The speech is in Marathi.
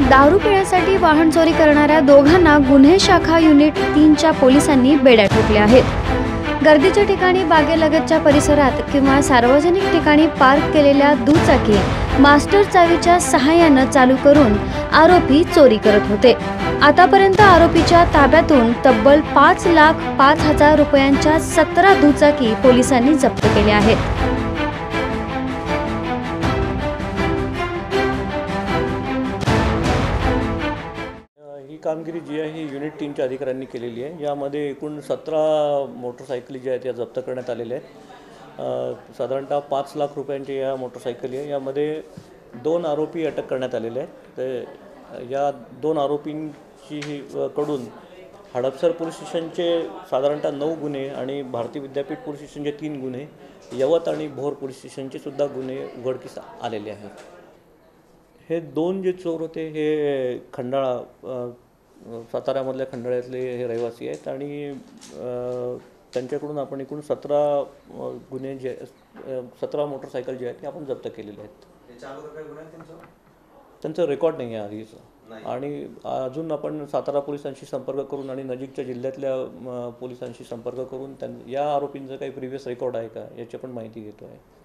दारू पिण्यासाठी वाहन चोरी करणाऱ्या दोघांना गुन्हे शाखा युनिट 3च्या पोलिसांनी बेड्या ठोकल्या आहेत। गर्दीच्या ठिकाणी, बागेलगतच्या परिसरात किंवा सार्वजनिक ठिकाणी पार्क केलेल्या दुचाकी मास्टर चावीच्या सहाय्याने चालू करून आरोपी चोरी करत होते। आतापर्यंत आरोपीच्या ताब्यातून तब्बल 5,05,000 रुपयांच्या 17 दुचाकी पोलिसांनी जप्त केल्या आहेत। ही कामगिरी जी आहे ही युनिट 3च्या अधिकाऱ्यांनी केलेली आहे। यामध्ये एकूण 17 मोटरसायकली ज्या आहेत त्या जप्त करण्यात आलेल्या आहेत। साधारणतः 5 लाख रुपयांची या मोटरसायकली आहे। यामध्ये 2 आरोपी अटक करण्यात आलेले आहेत। तर या 2 आरोपींची कडून हडपसर पोलीस स्टेशनचे साधारणतः 9 गुन्हे आणि भारतीय विद्यापीठ पोलीस स्टेशनचे 3 गुन्हे, यवत आणि भोर पोलीस स्टेशनचे सुद्धा गुन्हे उघडकीस आलेले आहेत। हे 2 जे चोर होते हे खंडाळा साताऱ्यामधल्या खंडाळ्यातले हे रहिवासी आहेत आणि त्यांच्याकडून आपण एकूण 17 गुन्हे जे 17 मोटरसायकल जे आहेत ते आपण जप्त केलेले आहेत। त्यांचं रेकॉर्ड नाही आहे आधीचं, आणि अजून आपण सातारा पोलिसांशी संपर्क करून आणि नजीकच्या जिल्ह्यातल्या पोलिसांशी संपर्क करून या आरोपींचं काही प्रिव्हियस रेकॉर्ड आहे का याची पण माहिती घेतो आहे।